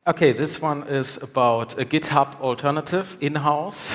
Okay, this one is about a GitHub alternative in-house.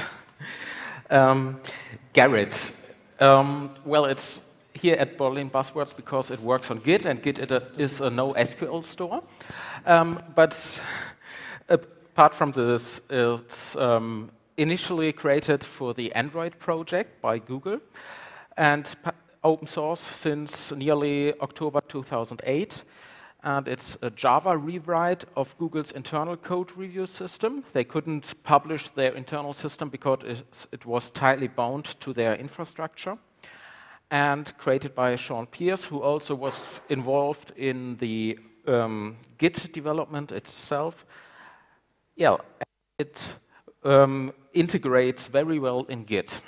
Gerrit. Well, it's here at Berlin Buzzwords because it works on Git, and Git is a NoSQL store. But apart from this, it's initially created for the Android project by Google, and open source since nearly October 2008. And it's a Java rewrite of Google's internal code review system. They couldn't publish their internal system because it was tightly bound to their infrastructure. And created by Sean Pierce, who also was involved in the Git development itself. Yeah, it integrates very well in Git.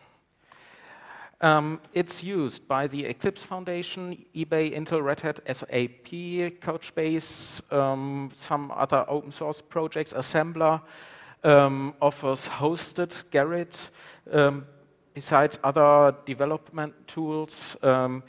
It's used by the Eclipse Foundation, eBay, Intel, Red Hat, SAP, Couchbase, some other open source projects. Assembler offers hosted Gerrit, besides other development tools.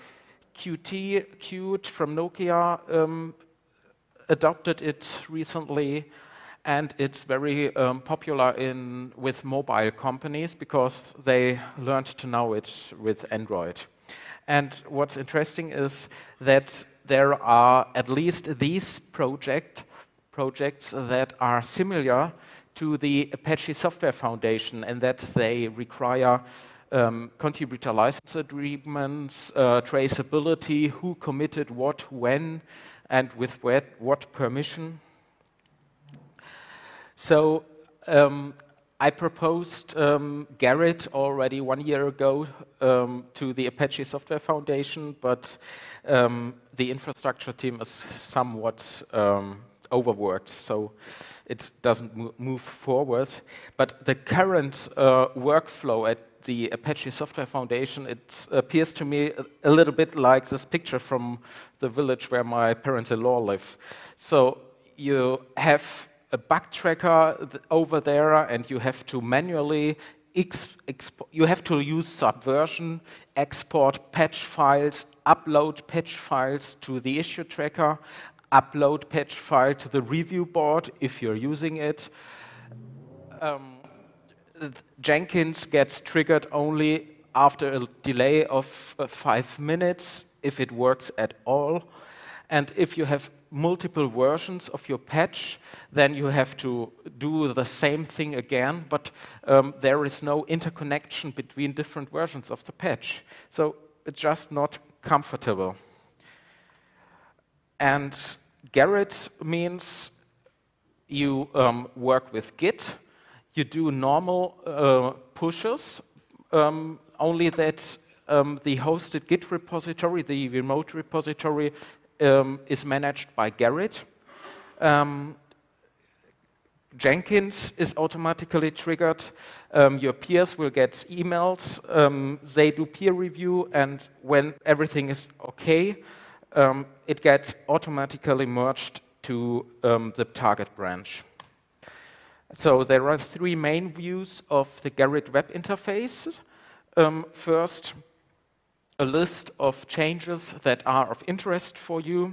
Qt from Nokia adopted it recently. And it's very popular with mobile companies because they learned to know it with Android. And what's interesting is that there are at least these projects that are similar to the Apache Software Foundation, and that they require contributor license agreements, traceability, who committed what, when, and with what permission. So I proposed Gerrit already 1 year ago to the Apache Software Foundation, but the infrastructure team is somewhat overworked, so it doesn't move forward. But the current workflow at the Apache Software Foundation, it appears to me a little bit like this picture from the village where my parents-in-law live. So you have a bug tracker over there, and you have to manually you have to use Subversion, export patch files, upload patch files to the issue tracker, upload patch file to the review board if you're using it. Jenkins gets triggered only after a delay of 5 minutes if it works at all. And if you have multiple versions of your patch, then you have to do the same thing again, but there is no interconnection between different versions of the patch. So it's just not comfortable. And Gerrit means you work with Git, you do normal pushes, only that the hosted Git repository, the remote repository, is managed by Gerrit. Jenkins is automatically triggered. Your peers will get emails. They do peer review, and when everything is okay, it gets automatically merged to the target branch. So there are 3 main views of the Gerrit web interface. First, a list of changes that are of interest for you.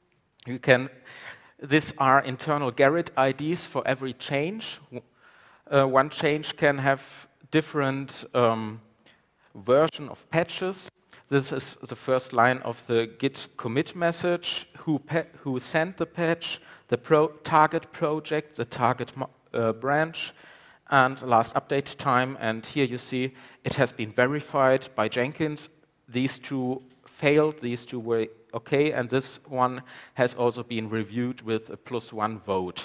These are internal Gerrit IDs for every change. One change can have different version of patches. This is the first line of the Git commit message, who sent the patch, the target project, the target branch, and last update time. And here you see it has been verified by Jenkins. These 2 failed, these 2 were okay, and this one has also been reviewed with a +1 vote.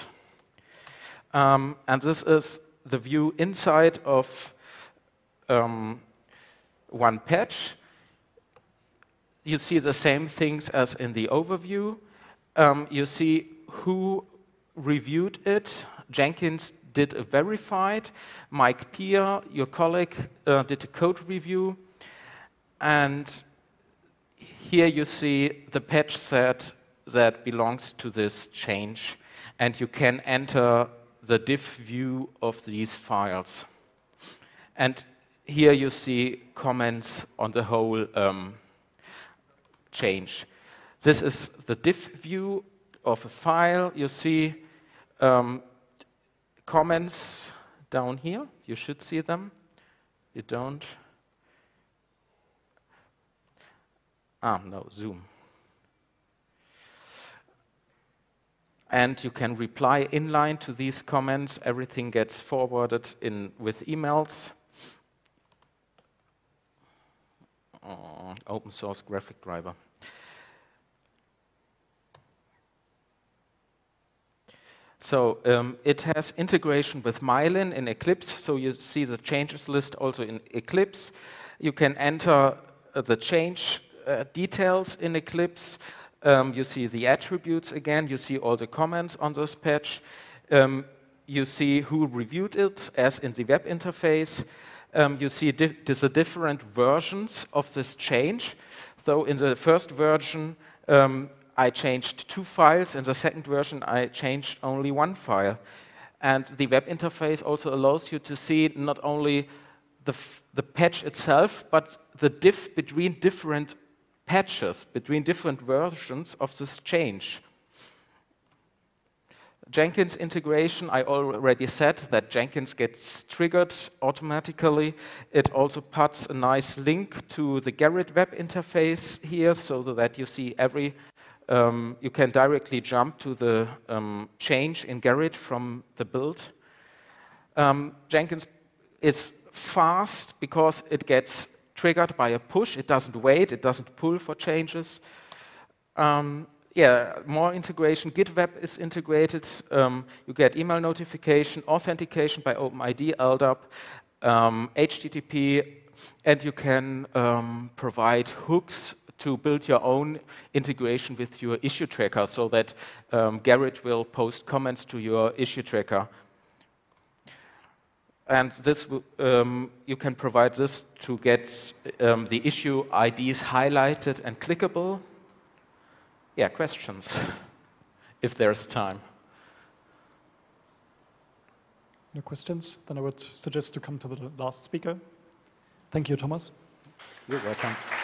And this is the view inside of one patch. You see the same things as in the overview. You see who reviewed it. Jenkins did a verified. Mike Peer, your colleague, did a code review. And here you see the patch set that belongs to this change. And you can enter the diff view of these files. And here you see comments on the whole change. This is the diff view of a file. You see Comments down here, you should see them. You don't. No, Zoom. And you can reply inline to these comments. Everything gets forwarded in with emails. Open source graphic driver. So it has integration with Mylin in Eclipse, so you see the changes list also in Eclipse. You can enter the change details in Eclipse. You see the attributes again, you see all the comments on this patch. You see who reviewed it, as in the web interface. You see the different versions of this change. So in the first version, I changed 2 files. In the second version, I changed only 1 file. And the web interface also allows you to see not only the patch itself, but the diff between different patches, between different versions of this change. Jenkins integration, I already said that Jenkins gets triggered automatically. It also puts a nice link to the Gerrit web interface here, so that you see you can directly jump to the change in Gerrit from the build. Jenkins is fast because it gets triggered by a push. It doesn't wait, it doesn't pull for changes. More integration. GitWeb is integrated. You get email notification, authentication by OpenID, LDAP, HTTP, and you can provide hooks to build your own integration with your issue tracker so that Gerrit will post comments to your issue tracker. And this, you can provide this to get the issue IDs highlighted and clickable. Yeah, questions, if there's time. No questions? Then I would suggest to come to the last speaker. Thank you, Thomas. You're welcome.